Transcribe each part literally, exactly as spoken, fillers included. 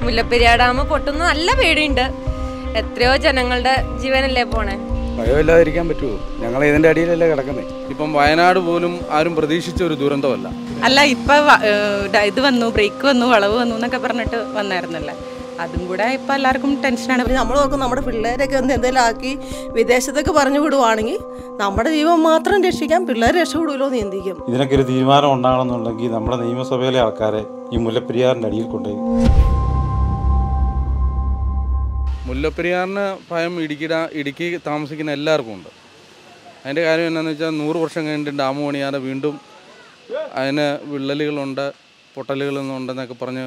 Mullaperiyar dam പൊട്ടുന്ന നല്ല പേടിയുണ്ട്. എത്രയോ ജനങ്ങളുടെ ജീവനല്ലേ പോണേ. ഭയമില്ലാതിരിക്കാൻ പറ്റുമോ? ഞങ്ങൾ ഇതിന്റെ അടിയിലല്ലേ കിടക്കുന്നത്. ഇപ്പം വയനാട് പോലും ആരും പ്രതീക്ഷിച്ച ഒരു ദുരന്തമല്ല. അല്ല, ഇപ്പൊ ഇത് വന്നു, ബ്രേക്ക് വന്നു, വളവ് വന്നു എന്നൊക്കെ പറഞ്ഞിട്ട് വന്നായിരുന്നല്ലേ, അതും കൂടെ ഇപ്പം എല്ലാവർക്കും ടെൻഷനാണ്. നമ്മൾ നോക്കും നമ്മുടെ പിള്ളേരൊക്കെ ഒന്ന് എന്തെങ്കിലും ആക്കി വിദേശത്തൊക്കെ പറഞ്ഞു വിടുവാണെങ്കിൽ നമ്മുടെ ജീവൻ മാത്രം രക്ഷിക്കാൻ പിള്ളേർ രക്ഷപ്പെടുമല്ലോ എന്ന് ചിന്തിക്കും. ഇതിനൊക്കെ ഒരു തീരുമാനം ഉണ്ടാകണമെന്നുണ്ടെങ്കിൽ നമ്മുടെ നിയമസഭയിലെ ആൾക്കാരെ ഈ മുല്ലപ്പെരിയാറിൻ്റെ അടിയിൽ കൊണ്ടുപോയി. മുല്ലപ്പെരിയാറിന് ഭയം ഇടുക്കിട ഇടുക്കി താമസിക്കുന്ന എല്ലാവർക്കും ഉണ്ട്. അതിൻ്റെ കാര്യം എന്താണെന്ന് വെച്ചാൽ നൂറ് വർഷം കഴിഞ്ഞിട്ട് ഡാം പണിയാതെ വീണ്ടും അതിന് വിള്ളലുകളുണ്ട്, പൊട്ടലുകളുണ്ടെന്നൊക്കെ പറഞ്ഞ്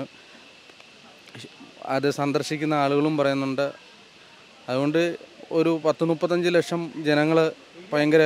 അത് സന്ദർശിക്കുന്ന ആളുകളും പറയുന്നുണ്ട്. അതുകൊണ്ട് ഒരു പത്ത് മുപ്പത്തഞ്ച് ലക്ഷം ജനങ്ങൾ ഭയങ്കര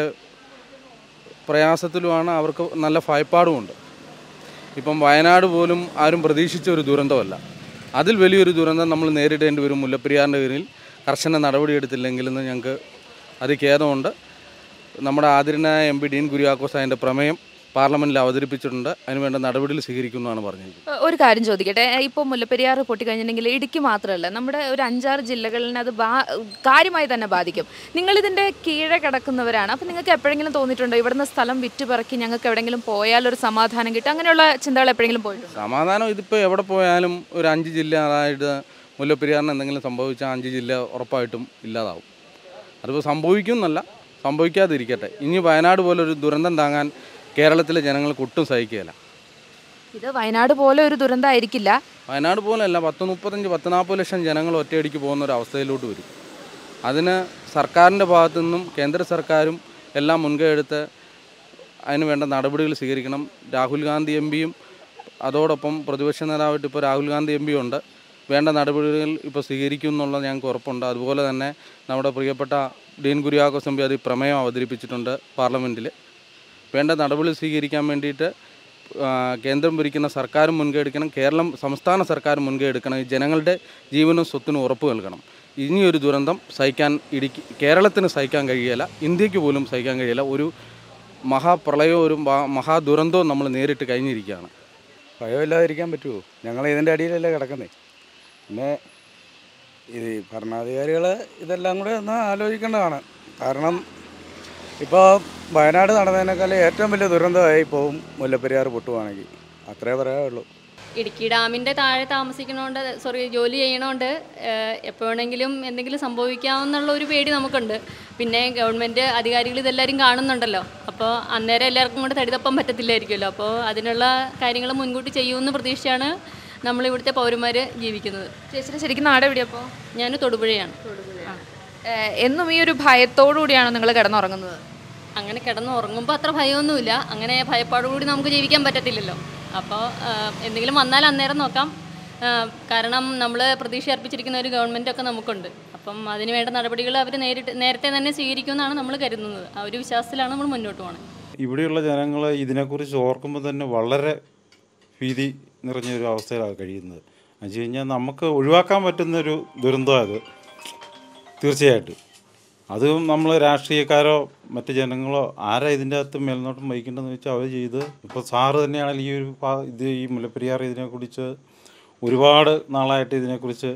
പ്രയാസത്തിലുമാണ്. അവർക്ക് നല്ല ഭയപ്പാടുമുണ്ട്. ഇപ്പം വയനാട് പോലും ആരും പ്രതീക്ഷിച്ച ഒരു ദുരന്തമല്ല. അതിൽ വലിയൊരു ദുരന്തം നമ്മൾ നേരിടേണ്ടി വരും മുല്ലപ്പെരിയാറിൻ്റെ പേരിൽ കർശന നടപടിയെടുത്തില്ലെങ്കിലെന്ന് ഞങ്ങൾക്ക് അത് ഖേദമുണ്ട്. നമ്മുടെ ആദരണീയനായ എം പി ഡീൻ കുര്യാക്കോസ് അതിൻ്റെ പ്രമേയം പാർലമെൻറ്റിൽ അവതരിപ്പിച്ചിട്ടുണ്ട്. അതിനുവേണ്ട നടപടികൾ സ്വീകരിക്കുന്നതാണ് പറഞ്ഞിരിക്കുന്നത്. ഒരു കാര്യം ചോദിക്കട്ടെ, ഇപ്പോൾ മുല്ലപ്പെരിയാർ പൊട്ടിക്കഴിഞ്ഞിട്ടുണ്ടെങ്കിൽ ഇടുക്കി മാത്രമല്ല, നമ്മുടെ ഒരു അഞ്ചാറ് ജില്ലകളിനെ അത് ബാ കാര്യമായി തന്നെ ബാധിക്കും. നിങ്ങളിതിൻ്റെ കീഴെ കിടക്കുന്നവരാണ്. അപ്പോൾ നിങ്ങൾക്ക് എപ്പോഴെങ്കിലും തോന്നിയിട്ടുണ്ടോ ഇവിടുന്ന് സ്ഥലം വിറ്റുപറക്കി ഞങ്ങൾക്ക് എവിടെയെങ്കിലും പോയാലൊരു സമാധാനം കിട്ടും? അങ്ങനെയുള്ള ചിന്തകൾ എപ്പോഴെങ്കിലും പോയിട്ടുണ്ടോ? സമാധാനം ഇതിപ്പോൾ എവിടെ പോയാലും ഒരു അഞ്ച് ജില്ല, അതായത് മുല്ലപ്പെരിയാറിന് എന്തെങ്കിലും സംഭവിച്ചാൽ അഞ്ച് ജില്ല ഉറപ്പായിട്ടും ഇല്ലാതാവും. അതിപ്പോൾ സംഭവിക്കുമെന്നല്ല, സംഭവിക്കാതിരിക്കട്ടെ. ഇനി വയനാട് പോലൊരു ദുരന്തം താങ്ങാൻ കേരളത്തിലെ ജനങ്ങൾക്ക് ഒട്ടും സഹിക്കുകയില്ല. ഇത് വയനാട് പോലെ ഒരു ദുരന്തമായിരിക്കില്ല. വയനാട് പോലെയല്ല, പത്ത് മുപ്പത്തഞ്ച് പത്ത് നാൽപ്പത് ലക്ഷം ജനങ്ങൾ ഒറ്റയടിക്ക് പോകുന്ന ഒരു അവസ്ഥയിലോട്ട് വരും. അതിന് സർക്കാരിൻ്റെ ഭാഗത്തു നിന്നും കേന്ദ്ര സർക്കാരും എല്ലാം മുൻകൈ എടുത്ത് അതിന് വേണ്ട നടപടികൾ സ്വീകരിക്കണം. രാഹുൽ ഗാന്ധി എം പിയും അതോടൊപ്പം പ്രതിപക്ഷ നേതാവായിട്ട് ഇപ്പോൾ രാഹുൽ ഗാന്ധി എം പിയും ഉണ്ട്. വേണ്ട നടപടികൾ ഇപ്പോൾ സ്വീകരിക്കും എന്നുള്ളത് ഞങ്ങൾക്ക് ഉറപ്പുണ്ട്. അതുപോലെ തന്നെ നമ്മുടെ പ്രിയപ്പെട്ട ഡീൻ കുര്യാക്കോസ് എം പി അത് പ്രമേയം അവതരിപ്പിച്ചിട്ടുണ്ട് പാർലമെൻറ്റിൽ. വേണ്ട നടപടി സ്വീകരിക്കാൻ വേണ്ടിയിട്ട് കേന്ദ്രം ഭരിക്കുന്ന സർക്കാരും മുൻകൈ എടുക്കണം, കേരളം സംസ്ഥാന സർക്കാരും മുൻകൈ എടുക്കണം. ഈ ജനങ്ങളുടെ ജീവനും സ്വത്തിനും ഉറപ്പ് നൽകണം. ഇനിയൊരു ദുരന്തം സഹിക്കാൻ ഇടുക്കി കേരളത്തിന് സഹിക്കാൻ കഴിയില്ല, ഇന്ത്യക്ക് പോലും സഹിക്കാൻ കഴിയില്ല. ഒരു മഹാപ്രളയവും ഒരു മഹാദുരന്തവും നമ്മൾ നേരിട്ട് കഴിഞ്ഞിരിക്കുകയാണ്. ഭയമില്ലാതിരിക്കാൻ പറ്റുമോ? ഞങ്ങൾ ഇതിൻ്റെ അടിയിലല്ലേ കിടക്കുന്നത്. പിന്നെ ഇത് ഭരണാധികാരികൾ ഇതെല്ലാം കൂടെ ഒന്ന് ആലോചിക്കേണ്ടതാണ്. കാരണം ഇപ്പോൾ വയനാട് നടന്നതിനേക്കാൾ ഏറ്റവും വലിയ ദുരന്തമായി പോവും മുല്ലപ്പെരിയാർ പൊട്ടുവാണെങ്കിൽ. അത്രേ പറയാനുള്ളൂ. ഇടുക്കി ഡാമിൻ്റെ താഴെ താമസിക്കണോണ്ട്, സോറി ജോലി ചെയ്യണോണ്ട് എപ്പോൾ വേണമെങ്കിലും എന്തെങ്കിലും സംഭവിക്കാമെന്നുള്ള ഒരു പേടി നമുക്കുണ്ട്. പിന്നെ ഗവൺമെൻറ് അധികാരികൾ ഇതെല്ലാവരും കാണുന്നുണ്ടല്ലോ, അപ്പോൾ അന്നേരം എല്ലാവർക്കും കൊണ്ട് തടിതപ്പം പറ്റത്തില്ലായിരിക്കുമല്ലോ. അപ്പോൾ അതിനുള്ള കാര്യങ്ങൾ മുൻകൂട്ടി ചെയ്യുമെന്ന് പ്രതീക്ഷയാണ് നമ്മളിവിടുത്തെ പൗരന്മാർ ജീവിക്കുന്നത്. ചേച്ചിയുടെ ശരിക്കും നാട് എവിടെയപ്പോൾ? ഞാൻ തൊടുപുഴയാണ്. എന്നും ഈ ഒരു ഭയത്തോടു കൂടിയാണോ നിങ്ങൾ കിടന്നുറങ്ങുന്നത്? അങ്ങനെ കിടന്നുറങ്ങുമ്പോൾ അത്ര ഭയമൊന്നുമില്ല. അങ്ങനെ ഭയപ്പാടുകൂടി നമുക്ക് ജീവിക്കാൻ പറ്റത്തില്ലല്ലോ. അപ്പോൾ എന്തെങ്കിലും വന്നാൽ അന്നേരം നോക്കാം. കാരണം നമ്മൾ പ്രതീക്ഷ അർപ്പിച്ചിരിക്കുന്ന ഒരു ഗവൺമെൻറ്റൊക്കെ നമുക്കുണ്ട്. അപ്പം അതിന് വേണ്ട നടപടികൾ അവർ നേരിട്ട് നേരത്തെ തന്നെ സ്വീകരിക്കുമെന്നാണ് നമ്മൾ കരുതുന്നത്. ആ ഒരു വിശ്വാസത്തിലാണ് നമ്മൾ മുന്നോട്ട് പോകുന്നത്. ഇവിടെയുള്ള ജനങ്ങൾ ഇതിനെക്കുറിച്ച് ഓർക്കുമ്പോൾ തന്നെ വളരെ ഭീതി നിറഞ്ഞൊരു അവസ്ഥയിലാണ് കഴിയുന്നത്. എന്ന് വെച്ച് കഴിഞ്ഞാൽ നമുക്ക് ഒഴിവാക്കാൻ പറ്റുന്നൊരു ദുരന്തമാണ് അത്, തീർച്ചയായിട്ടും. അതും നമ്മൾ രാഷ്ട്രീയക്കാരോ മറ്റ് ജനങ്ങളോ ആരാ ഇതിൻ്റെ അകത്ത് മേൽനോട്ടം വഹിക്കേണ്ടതെന്ന് വെച്ചാൽ അവർ ചെയ്ത്. ഇപ്പോൾ സാറ് തന്നെയാണെങ്കിൽ ഈ ഒരു ഇത് ഈ മുല്ലപ്പെരിയാർ ഇതിനെക്കുറിച്ച് ഒരുപാട് നാളായിട്ട് ഇതിനെക്കുറിച്ച്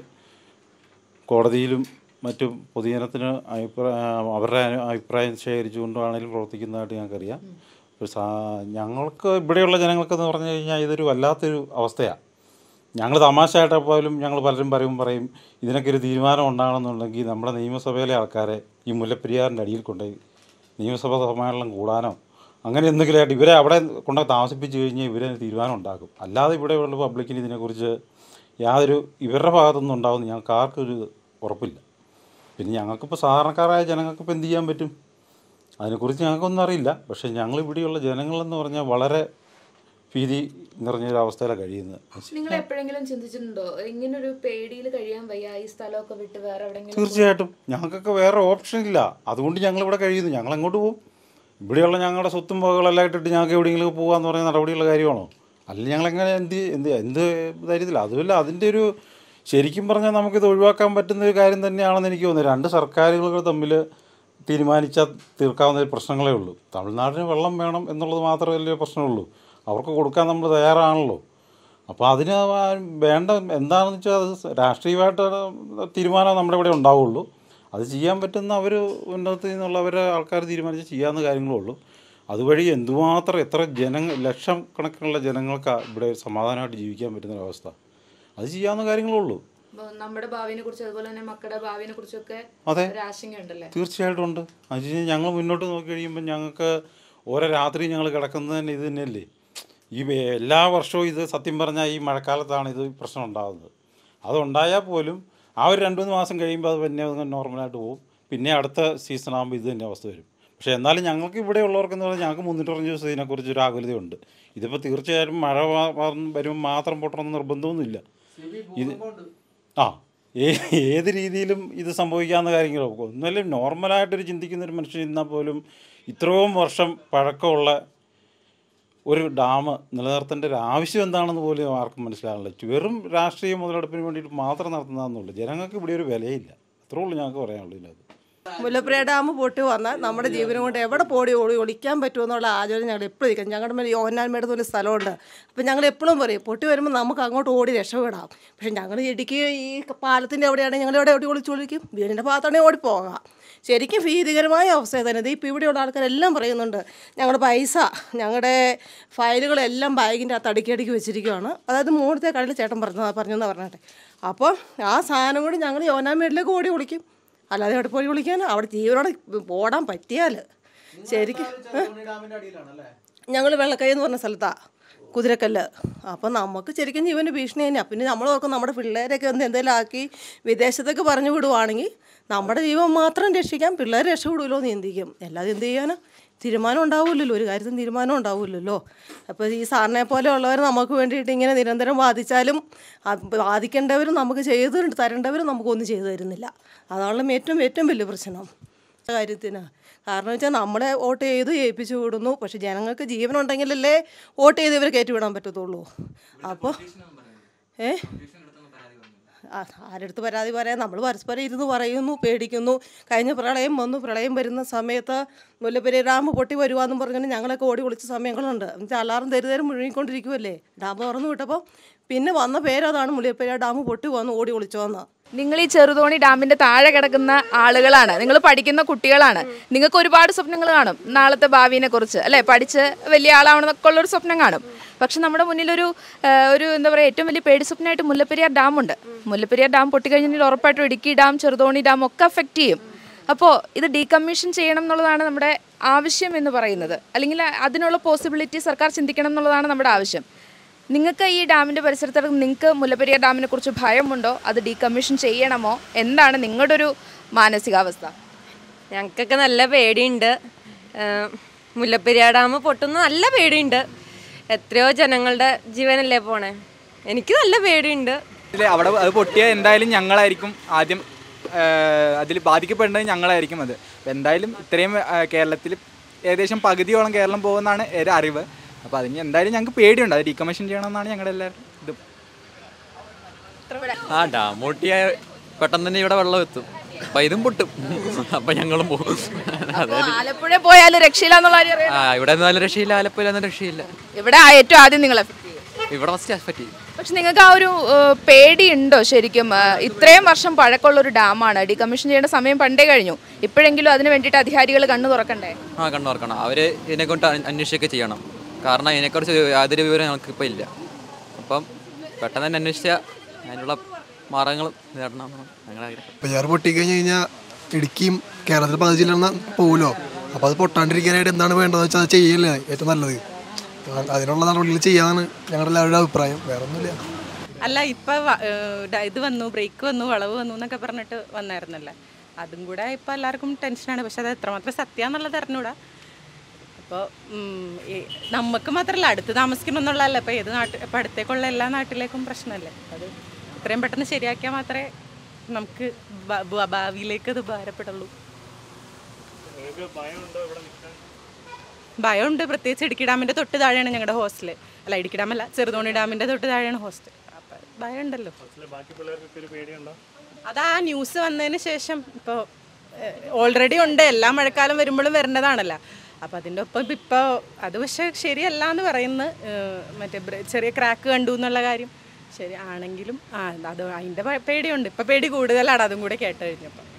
കോടതിയിലും മറ്റും പൊതുജനത്തിന് അഭിപ്രായം അവരുടെ അഭിപ്രായം ശേഖരിച്ചുകൊണ്ടാണെങ്കിലും പ്രവർത്തിക്കുന്നതായിട്ട് ഞങ്ങൾക്കറിയാം. സാ ഞങ്ങൾക്ക് ഇവിടെയുള്ള ജനങ്ങൾക്കെന്ന് പറഞ്ഞു കഴിഞ്ഞാൽ ഇതൊരു വല്ലാത്തൊരു അവസ്ഥയാണ്. ഞങ്ങൾ തമാശയായിട്ട് പോലും ഞങ്ങൾ പലരും പറയും പറയും ഇതിനൊക്കെ ഒരു തീരുമാനം ഉണ്ടാകണമെന്നുണ്ടെങ്കിൽ നമ്മുടെ നിയമസഭയിലെ ആൾക്കാരെ ഈ മുല്ലപ്പെരിയാറിൻ്റെ അടിയിൽ കൊണ്ടുപോയി നിയമസഭാ സമ്മേളനം കൂടാനോ അങ്ങനെ എന്തെങ്കിലും ആയിട്ട് ഇവരെ അവിടെ കൊണ്ട് താമസിപ്പിച്ച് കഴിഞ്ഞാൽ ഇവരെ തീരുമാനം ഉണ്ടാക്കും. അല്ലാതെ ഇവിടെയുള്ള പബ്ലിക്കിന് ഇതിനെക്കുറിച്ച് യാതൊരു ഇവരുടെ ഭാഗത്തുനിന്നും ഉണ്ടാകുമെന്ന് ഞങ്ങൾക്ക് ആർക്കൊരു ഉറപ്പില്ല. പിന്നെ ഞങ്ങൾക്കിപ്പോൾ സാധാരണക്കാരായ ജനങ്ങൾക്കിപ്പോൾ എന്ത് ചെയ്യാൻ പറ്റും അതിനെക്കുറിച്ച് ഞങ്ങൾക്കൊന്നും അറിയില്ല. പക്ഷേ ഞങ്ങൾ ഇവിടെയുള്ള ജനങ്ങളെന്ന് പറഞ്ഞാൽ വളരെ ഭീതി നിറഞ്ഞൊരവസ്ഥയിലാണ് കഴിയുന്നത്. നിങ്ങൾ എപ്പോഴെങ്കിലും ചിന്തിച്ചിട്ടുണ്ടോ ഇങ്ങനൊരു പേടിയിൽ കഴിയാൻ വയ്യ, ഈ സ്ഥലമൊക്കെ വിട്ട് വേറെ എവിടെയെങ്കിലും? തീർച്ചയായിട്ടും ഞങ്ങൾക്കൊക്കെ വേറെ ഓപ്ഷൻ ഇല്ല. അതുകൊണ്ട് ഞങ്ങളിവിടെ കഴിയുന്നു. ഞങ്ങൾ എങ്ങോട്ട് പോകും? ഇവിടെയുള്ള ഞങ്ങളുടെ സ്വത്തും വകകളെല്ലാം ഇട്ടിട്ട് ഞങ്ങൾക്ക് എവിടെയെങ്കിലും പോകാമെന്ന് പറയുന്ന നടപടിയുള്ള കാര്യമാണോ? അല്ലെങ്കിൽ ഞങ്ങളെങ്ങനെ എന്ത് എന്ത് എന്ത് ധൈര്യത്തില്ല? അതുമല്ല, അതിൻ്റെ ഒരു ശരിക്കും പറഞ്ഞാൽ നമുക്കിത് ഒഴിവാക്കാൻ പറ്റുന്ന ഒരു കാര്യം തന്നെയാണെന്ന് എനിക്ക് തോന്നുന്നത്. രണ്ട് സർക്കാരുകൾ തമ്മിൽ തീരുമാനിച്ചാൽ തീർക്കാവുന്ന പ്രശ്നങ്ങളേ ഉള്ളൂ. തമിഴ്നാടിന് വെള്ളം വേണം എന്നുള്ളത് മാത്രമല്ലേ പ്രശ്നമുള്ളൂ. അവർക്ക് കൊടുക്കാൻ നമ്മൾ തയ്യാറാണല്ലോ. അപ്പോൾ അതിന് വേണ്ട എന്താണെന്ന് വെച്ചാൽ അത് രാഷ്ട്രീയമായിട്ട് തീരുമാനം നമ്മുടെ ഇവിടെ ഉണ്ടാവുള്ളൂ. അത് ചെയ്യാൻ പറ്റുന്ന അവർ ഉന്നതത്തിൽ നിന്നുള്ളവരെ ആൾക്കാർ തീരുമാനിച്ച് ചെയ്യാവുന്ന കാര്യങ്ങളേ ഉള്ളൂ. അതുവഴി എന്തുമാത്രം എത്ര ജനങ്ങൾ ലക്ഷം കണക്കിനുള്ള ജനങ്ങൾക്കാണ് ഇവിടെ സമാധാനമായിട്ട് ജീവിക്കാൻ പറ്റുന്ന ഒരവസ്ഥ. അത് ചെയ്യാവുന്ന കാര്യങ്ങളേ ഉള്ളൂ. നമ്മുടെ ഭാവിനെ കുറിച്ച് അതുപോലെ തന്നെ മക്കളുടെ ഭാവിനെ കുറിച്ചൊക്കെ അതെ, ആശങ്കയുണ്ടല്ലേ? തീർച്ചയായിട്ടും ഉണ്ട്. അത് വെച്ച് കഴിഞ്ഞാൽ ഞങ്ങൾ മുന്നോട്ട് നോക്കി കഴിയുമ്പോൾ ഞങ്ങൾക്ക് ഓരോ രാത്രി ഞങ്ങൾ കിടക്കുന്നത് തന്നെ ഇത് തന്നെയല്ലേ. ഈ എല്ലാ വർഷവും ഇത് സത്യം പറഞ്ഞാൽ ഈ മഴക്കാലത്താണ് ഇത് പ്രശ്നം ഉണ്ടാകുന്നത്. അതുണ്ടായാൽ പോലും ആ ഒരു രണ്ട് മൂന്ന് മാസം കഴിയുമ്പോൾ അത് പിന്നെ നോർമലായിട്ട് പോകും. പിന്നെ അടുത്ത സീസൺ ആകുമ്പോൾ ഇത് തന്നെ അവസ്ഥ വരും. പക്ഷേ എന്നാലും ഞങ്ങൾക്ക് ഇവിടെ ഉള്ളവർക്കെന്ന് പറഞ്ഞാൽ ഞങ്ങൾക്ക് മുന്നൂറ്റഞ്ച് ദിവസം ഇതിനെക്കുറിച്ച് ഒരു ആകുലതയുണ്ട്. ഇതിപ്പോൾ തീർച്ചയായും മഴ വരുമ്പോൾ മാത്രം പൊട്ടണമെന്ന് നിർബന്ധമൊന്നുമില്ല. ഇത് ആ ഏത് രീതിയിലും ഇത് സംഭവിക്കാവുന്ന കാര്യങ്ങളോ. ഒന്നുമല്ല നോർമലായിട്ടൊരു ചിന്തിക്കുന്നൊരു മനുഷ്യൻ ഇരുന്നാൽ പോലും ഇത്രയും വർഷം പഴക്കമുള്ള ഒരു ഡാം നിലനിർത്തേണ്ട ഒരു ആവശ്യം എന്താണെന്ന് പോലും ആർക്കും മനസ്സിലാകുന്നില്ല. വെറും രാഷ്ട്രീയ മുതലെടുപ്പിന് വേണ്ടിയിട്ട് മാത്രം നടത്തുന്നതെന്നുള്ളൂ. ജനങ്ങൾക്ക് ഇവിടെ ഒരു വിലയില്ല. അത്രേ ഉള്ളൂ ഞങ്ങൾക്ക് പറയാനുള്ളൂ. ഇതിനകത്ത് മുല്ലപ്പെരിയ ഡാം പൊട്ടി വന്നാൽ നമ്മുടെ ജീവനം കൊണ്ട് എവിടെ പോടി ഓടി ഒളിക്കാൻ പറ്റുമെന്നുള്ള ആചാരം ഞങ്ങൾ എപ്പോഴും ഇരിക്കും. ഞങ്ങളുടെ മേലെ യോഹന്നാൻ ഒരു സ്ഥലമുണ്ട്. അപ്പം ഞങ്ങൾ എപ്പോഴും പറയും പൊട്ടി വരുമ്പോൾ നമുക്ക് അങ്ങോട്ട് ഓടി രക്ഷപ്പെടാം. പക്ഷേ ഞങ്ങൾ ഇടുക്കി ഈ പാലത്തിൻ്റെ എവിടെയാണെങ്കിൽ ഞങ്ങൾ എവിടെ ഓടി ഒളിച്ചൊളിക്കും. വീടിൻ്റെ ഭാഗത്താണെങ്കിൽ ഓടിപ്പോകാം. ശരിക്കും ഭീതികരമായ അവസ്ഥ തന്നെ. ഇത് ഇപ്പോൾ ഇവിടെയുള്ള ആൾക്കാരെല്ലാം പറയുന്നുണ്ട് ഞങ്ങളുടെ പൈസ ഞങ്ങളുടെ ഫയലുകളെല്ലാം ബാഗിൻ്റെ അകത്ത് അടുക്കി അടുക്കി വെച്ചിരിക്കുകയാണ്. അതായത് മൂന്നത്തെ കടലിൽ ചേട്ടൻ പറഞ്ഞ പറഞ്ഞെന്ന് പറഞ്ഞിട്ട്. അപ്പോൾ ആ സാധനം കൂടി ഞങ്ങൾ യോഹന്നാൻ മേടിലേക്ക് ഓടി ഒളിക്കും. അല്ലാതെ അവിടെ പോയി വിളിക്കാൻ അവിടെ ജീവനോടെ ഓടാൻ പറ്റിയാൽ ശരിക്കും ഞങ്ങൾ വെള്ളക്കൈ എന്ന് പറഞ്ഞ സ്ഥലത്താണ് കുതിരക്കല്ല്. അപ്പം നമുക്ക് ശരിക്കും ജീവന് ഭീഷണി തന്നെയാണ്. പിന്നെ നമ്മൾ ഓർക്കും നമ്മുടെ പിള്ളേരൊക്കെ ഒന്ന് എന്തെങ്കിലും ആക്കി വിദേശത്തേക്ക് പറഞ്ഞു വിടുവാണെങ്കിൽ നമ്മുടെ ജീവൻ മാത്രം രക്ഷിക്കാം, പിള്ളേർ രക്ഷപ്പെടുമല്ലോ എന്ന് ചിന്തിക്കും. അല്ലാതെ എന്ത് ചെയ്യാനോ തീരുമാനം ഉണ്ടാവില്ലല്ലോ. ഒരു കാര്യത്തിന് തീരുമാനം ഉണ്ടാവില്ലല്ലോ. അപ്പോൾ ഈ സാറിനെ പോലെ ഉള്ളവർ നമുക്ക് വേണ്ടിയിട്ട് ഇങ്ങനെ നിരന്തരം വാദിച്ചാലും വാദിക്കേണ്ടവരും നമുക്ക് ചെയ്ത് തരേണ്ടവരും നമുക്കൊന്നും ചെയ്തു തരുന്നില്ല. അതാണ് ഏറ്റവും ഏറ്റവും വലിയ പ്രശ്നം കാര്യത്തിന്. കാരണം വെച്ചാൽ നമ്മളെ വോട്ട് ചെയ്ത് ജയിപ്പിച്ചു വിടുന്നു. പക്ഷെ ജനങ്ങൾക്ക് ജീവനുണ്ടെങ്കിലല്ലേ വോട്ട് ചെയ്ത് ഇവരെ കയറ്റി വിടാൻ പറ്റത്തുള്ളൂ. അപ്പോൾ ഏ ആരെടുത്ത് പരാതി പറയാൻ നമ്മൾ പരസ്പരം ഇരുന്ന് പറയുന്നു, പേടിക്കുന്നു. കഴിഞ്ഞ പ്രളയം വന്നു. പ്രളയം വരുന്ന സമയത്ത് മുല്ലപ്പെരിയ ഡാം പൊട്ടി വരുവാന്നും പറഞ്ഞാൽ ഞങ്ങളൊക്കെ ഓടി വിളിച്ച സമയങ്ങളുണ്ട്. എന്നുവെച്ചാൽ അലാറും തരുതരം മുഴുകിക്കൊണ്ടിരിക്കുമല്ലേ. ഡാം തുറന്നു വിട്ടപ്പോൾ പിന്നെ വന്ന പേരതാണ് മുല്ലപ്പെരിയ ഡാം പൊട്ടി വന്ന് ഓടി വിളിച്ചോന്ന്. നിങ്ങൾ ഈ ചെറുതോണി ഡാമിന്റെ താഴെ കിടക്കുന്ന ആളുകളാണ്, നിങ്ങൾ പഠിക്കുന്ന കുട്ടികളാണ്. നിങ്ങൾക്ക് ഒരുപാട് സ്വപ്നങ്ങൾ കാണും നാളത്തെ ഭാവിനെ കുറിച്ച്, അല്ലെ? പഠിച്ച് വലിയ ആളാവണമെന്നൊക്കെ ഉള്ളൊരു സ്വപ്നം കാണും. പക്ഷെ നമ്മുടെ മുന്നിലൊരു ഒരു എന്താ പറയുക ഏറ്റവും വലിയ പേടി സ്വപ്നമായിട്ട് മുല്ലപ്പെരിയാർ ഡാമുണ്ട്. മുല്ലപ്പെരിയാർ ഡാം പൊട്ടിക്കഴിഞ്ഞാൽ ഉറപ്പായിട്ടും ഇടുക്കി ഡാം, ചെറുതോണി ഡാം ഒക്കെ അഫക്റ്റ് ചെയ്യും. അപ്പോൾ ഇത് ഡീകമ്മീഷൻ ചെയ്യണം എന്നുള്ളതാണ് നമ്മുടെ ആവശ്യം എന്ന് പറയുന്നത്. അല്ലെങ്കിൽ അതിനുള്ള പോസിബിലിറ്റി സർക്കാർ ചിന്തിക്കണം എന്നുള്ളതാണ് നമ്മുടെ ആവശ്യം. നിങ്ങൾക്ക് ഈ ഡാമിൻ്റെ പരിസരത്ത് നിങ്ങൾക്ക് മുല്ലപ്പെരിയാർ ഡാമിനെ കുറിച്ച് ഭയമുണ്ടോ? അത് ഡീകമ്മീഷൻ ചെയ്യണമോ? എന്താണ് നിങ്ങളുടെ ഒരു മാനസികാവസ്ഥ? ഞങ്ങൾക്കൊക്കെ നല്ല പേടിയുണ്ട്. മുല്ലപ്പെരിയാർ ഡാം പൊട്ടുന്ന നല്ല പേടിയുണ്ട്. എത്രയോ ജനങ്ങളുടെ ജീവനല്ലേ പോണേ. എനിക്ക് നല്ല പേടിയുണ്ട്. അവിടെ അത് പൊട്ടിയാൽ എന്തായാലും ഞങ്ങളായിരിക്കും ആദ്യം അതിൽ ബാധിക്കപ്പെടുന്നത്, ഞങ്ങളായിരിക്കും അത്. എന്തായാലും ഇത്രയും കേരളത്തിൽ ഏകദേശം പകുതിയോളം കേരളം പോകുന്നതാണ് ഒരു അറിവ്. അപ്പോൾ അതിന് എന്തായാലും ഞങ്ങൾക്ക് പേടിയുണ്ട്. അത് ഡീകമ്മീഷൻ ചെയ്യണമെന്നാണ് ഞങ്ങളുടെ എല്ലാവരും ഇതും. ആ ഡാം പൊട്ടിയാൽ പെട്ടെന്ന് തന്നെ ഇവിടെ വെള്ളം എത്തും. അപ്പം ഇതും പൊട്ടും. അപ്പം ഞങ്ങളും പോകും. ആലപ്പുഴ പോയാലും രക്ഷയില്ല. ആ ഇവിടെ നിന്നാലും രക്ഷയില്ല, ആലപ്പുഴ രക്ഷയില്ല. ഇവിടെ ഏറ്റവും ആദ്യം നിങ്ങൾ ഇവിടെ ഫസ്റ്റ് എഫക്റ്റ് ചെയ്യും. പക്ഷെ നിങ്ങൾക്ക് ആ ഒരു പേടിയുണ്ടോ ശരിക്കും? ഇത്രയും വർഷം പഴക്കമുള്ള ഒരു ഡാമാണ്. ഡീകമ്മീഷൻ ചെയ്യേണ്ട സമയം പണ്ടേ കഴിഞ്ഞു. ഇപ്പോഴെങ്കിലും അതിന് വേണ്ടിയിട്ട് അധികാരികൾ കണ്ണു തുറക്കണ്ടേ? ആ കണ്ണു തുറക്കണം. അവർ ഇതിനെക്കൊണ്ട് അന്വേഷിക്കുകയൊക്കെ ചെയ്യണം. കാരണം ഇതിനെക്കുറിച്ച് യാതൊരു വിവരം ഞങ്ങൾക്കിപ്പോൾ ഇല്ല. അപ്പം പെട്ടെന്ന് തന്നെ അന്വേഷിച്ചാൽ അതിനുള്ള മാർഗങ്ങൾ നേടണം ഞങ്ങളുടെ ആഗ്രഹം. പെരിയാർ പൊട്ടിക്കഴിഞ്ഞ് കഴിഞ്ഞാൽ ഇടുക്കിയും കേരളത്തിൽ പതിനഞ്ച് ജില്ല പോകുമല്ലോ. അപ്പോൾ അത് പൊട്ടാണ്ടിരിക്കാനായിട്ട് എന്താണ് വേണ്ടതെന്ന് വെച്ചാൽ അത് ചെയ്യല്ലേ ഏറ്റവും നല്ലത്. അതിനുള്ള നടപടികൾ ചെയ്യാനാണ് ഞങ്ങളുടെ എല്ലാവരുടെ അഭിപ്രായം. വേറെ ഒന്നുമില്ല. അല്ല ഇപ്പം ഇത് വന്നു, ബ്രേക്ക് വന്നു, വളവ് വന്നു എന്നൊക്കെ പറഞ്ഞിട്ട് വന്നായിരുന്നല്ലേ. അതും കൂടെ ഇപ്പം എല്ലാവർക്കും ടെൻഷനാണ്. പക്ഷെ അത് എത്രമാത്രം സത്യമാണെന്നുള്ളത് അറിഞ്ഞൂടാ. അപ്പോൾ നമുക്ക് മാത്രമല്ല അടുത്ത് താമസിക്കണമെന്നുള്ളതല്ല. ഇപ്പോൾ ഏത് നാട്ടിൽ ഇപ്പം അടുത്തേക്കുള്ള എല്ലാ നാട്ടിലേക്കും പ്രശ്നമല്ലേ. അത് എത്രയും പെട്ടെന്ന് ശരിയാക്കിയാൽ മാത്രമേ നമുക്ക് ഭാവിയിലേക്ക് അത് ഉപകാരപ്പെടുള്ളൂ. ഭയമുണ്ട്. പ്രത്യേകിച്ച് ഇടുക്കി ഡാമിൻ്റെ തൊട്ട് താഴെയാണ് ഞങ്ങളുടെ ഹോസ്റ്റല്. അല്ല ഇടുക്കി ഡാമല്ല, ചെറുതോണി ഡാമിൻ്റെ തൊട്ട് താഴെയാണ് ഹോസ്റ്റൽ. അപ്പം ഭയമുണ്ടല്ലോ. അതാ ന്യൂസ് വന്നതിന് ശേഷം ഇപ്പോൾ ഓൾറെഡി ഉണ്ട്. എല്ലാ മഴക്കാലം വരുമ്പോഴും വരേണ്ടതാണല്ലോ. അപ്പോൾ അതിൻ്റെ ഒപ്പം ഇപ്പോൾ അത് പക്ഷേ ശരിയല്ല എന്ന് പറയുന്നത്, മറ്റേ ചെറിയ ക്രാക്ക് കണ്ടു എന്നുള്ള കാര്യം ശരി ആണെങ്കിലും ആ അത് അതിൻ്റെ പേടിയുണ്ട്. ഇപ്പോൾ പേടി കൂടുതലാണ് അതും കൂടെ കേട്ട് കഴിഞ്ഞപ്പോൾ.